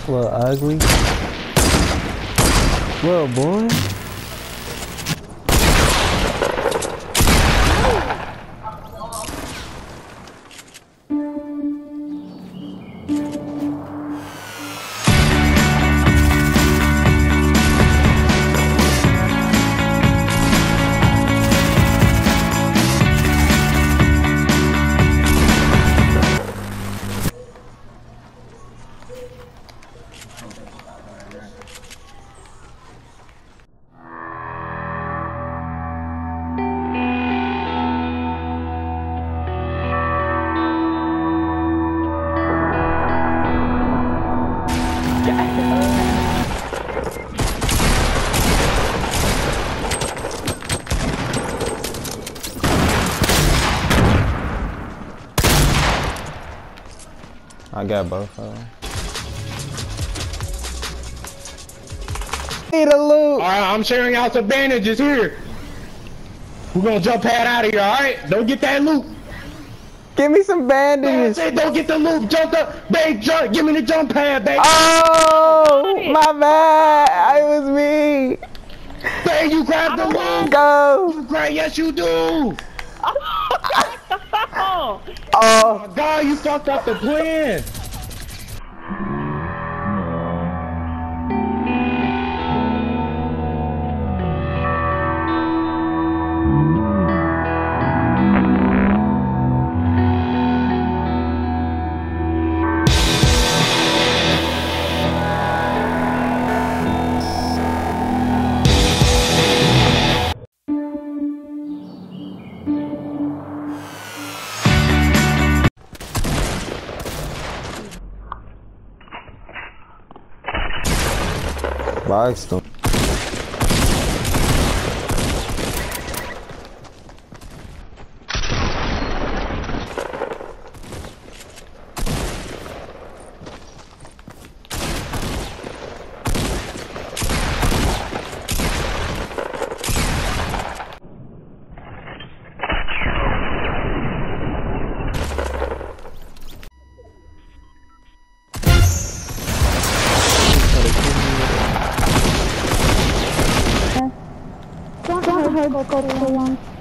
Little ugly. Little boy. I got both of them. Need a loot. Alright, I'm sharing out some bandages here. We're gonna jump pad out of here, alright? Don't get that loot. Give me some bandages. Say don't get the loot. Jump up. Babe, jump. Give me the jump pad, babe. Oh, my bad. It was me. Babe, you grabbed the loot. Go. You grab, yes, you do. Oh. Oh my God, you fucked up the plan. Box them. Don't hurt, go for one.